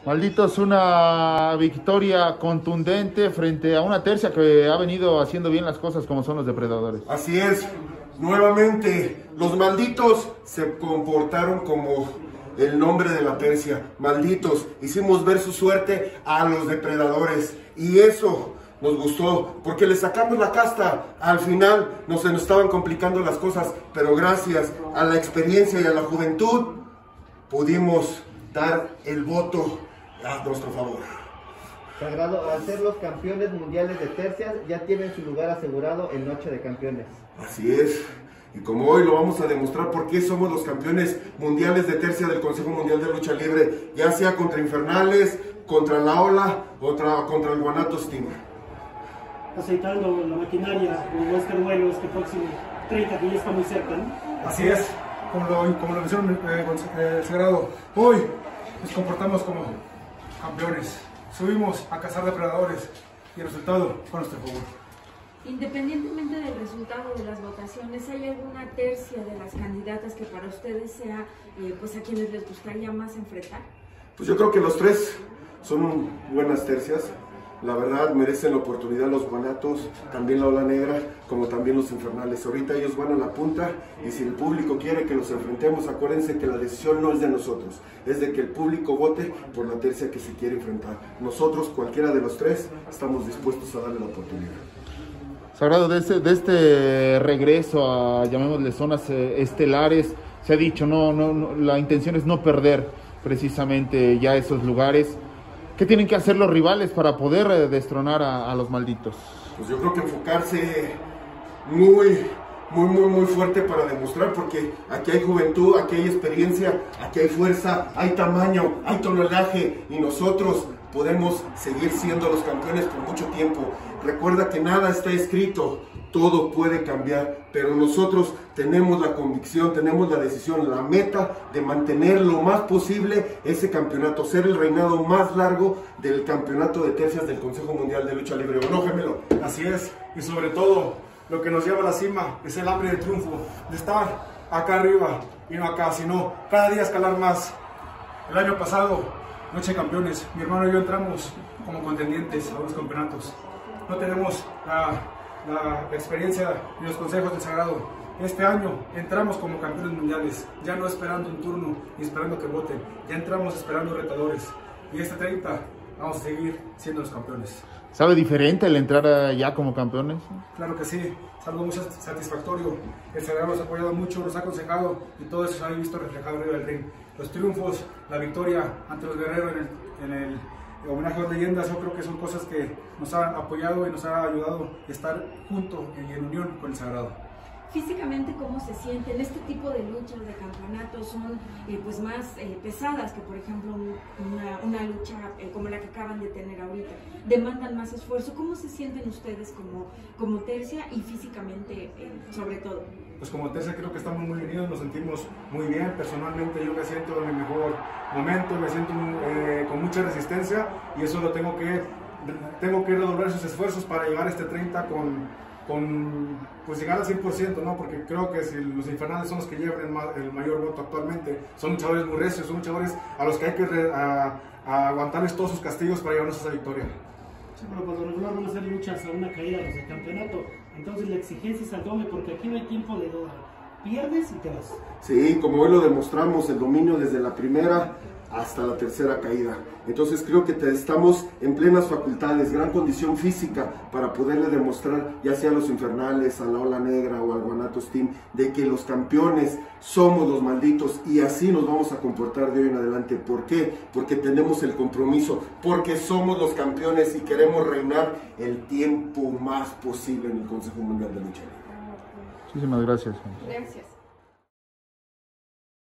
Malditos, una victoria contundente frente a una tercia que ha venido haciendo bien las cosas como son los depredadores. Así es, nuevamente, los malditos se comportaron como el nombre de la tercia. Malditos, hicimos ver su suerte a los depredadores y eso nos gustó, porque le sacamos la casta. Al final se nos estaban complicando las cosas, pero gracias a la experiencia y a la juventud pudimos dar el voto a nuestro favor. Sagrado, al ser los campeones mundiales de tercias, ya tienen su lugar asegurado en Noche de Campeones. Así es, y como hoy lo vamos a demostrar por qué somos los campeones mundiales de tercia del Consejo Mundial de Lucha Libre, ya sea contra Infernales, contra La Ola, contra el Guanatos Team. Aceitando la maquinaria con Oscar Vuelos, que próximo 30, que ya está muy cerca, ¿no? Así es, como lo mencionó Sagrado, hoy nos comportamos como campeones, subimos a cazar depredadores y el resultado fue a nuestro favor. Independientemente del resultado de las votaciones, ¿hay alguna tercia de las candidatas que para ustedes sea pues a quienes les gustaría más enfrentar? Pues yo creo que los tres son buenas tercias. La verdad merecen la oportunidad los Guanatos, también la Ola Negra, como también los Infernales. Ahorita ellos van a la punta y si el público quiere que los enfrentemos, acuérdense que la decisión no es de nosotros, es de que el público vote por la tercia que se quiere enfrentar. Nosotros, cualquiera de los tres, estamos dispuestos a darle la oportunidad. Sagrado, de este regreso a, llamémosle, zonas estelares, se ha dicho, la intención es no perder precisamente ya esos lugares. ¿Qué tienen que hacer los rivales para poder destronar a los malditos? Pues yo creo que enfocarse muy fuerte para demostrar, porque aquí hay juventud, aquí hay experiencia, aquí hay fuerza, hay tamaño, hay tonelaje y nosotros podemos seguir siendo los campeones por mucho tiempo. Recuerda que nada está escrito, todo puede cambiar, pero nosotros tenemos la convicción, tenemos la decisión, la meta de mantener lo más posible ese campeonato, ser el reinado más largo del campeonato de tercias del Consejo Mundial de Lucha Libre. ¿O no, gemelo? Así es, y sobre todo, lo que nos lleva a la cima es el hambre de triunfo, de estar acá arriba y no acá, sino cada día escalar más. El año pasado, Noche de Campeones, mi hermano y yo entramos como contendientes a los campeonatos. No tenemos la experiencia y los consejos del Sagrado. Este año entramos como campeones mundiales, ya no esperando un turno ni esperando que voten, ya entramos esperando retadores. Y este 30 vamos a seguir siendo los campeones. ¿Sabe diferente el entrar ya como campeones? Claro que sí, es algo muy satisfactorio. El Sagrado nos ha apoyado mucho, nos ha aconsejado y todo eso se ha visto reflejado arriba del ring. Los triunfos, la victoria ante los guerreros en el homenaje a las leyendas, yo creo que son cosas que nos han apoyado y nos ha ayudado a estar juntos y en unión con el Sagrado. Físicamente, ¿cómo se sienten? Este tipo de luchas de campeonato son pues más pesadas que, por ejemplo, una lucha como la que acaban de tener ahorita. Demandan más esfuerzo. ¿Cómo se sienten ustedes como tercia y físicamente sobre todo? Pues como tercia creo que estamos muy unidos, nos sentimos muy bien. Personalmente yo me siento en mi mejor momento, me siento con mucha resistencia y eso lo tengo que redoblar sus esfuerzos para llegar a este 30 pues llegar al 100%, ¿no? Porque creo que si los Infernales son los que llevan el mayor voto actualmente, son luchadores muy recios, son luchadores a los que hay que aguantarles todos sus castigos para llevarnos a esa victoria. Sí, pero por lo regular van a ser luchas a una caída los del campeonato, entonces la exigencia es al doble porque aquí no hay tiempo de duda, pierdes y te vas. Sí, como hoy lo demostramos, el dominio desde la primera hasta la tercera caída. Entonces creo que estamos en plenas facultades, gran condición física para poderle demostrar ya sea a los Infernales, a la Ola Negra o al Guanatos Team, de que los campeones somos los malditos y así nos vamos a comportar de hoy en adelante. ¿Por qué? Porque tenemos el compromiso, porque somos los campeones y queremos reinar el tiempo más posible en el Consejo Mundial de Lucha Libre. Muchísimas gracias. Gracias.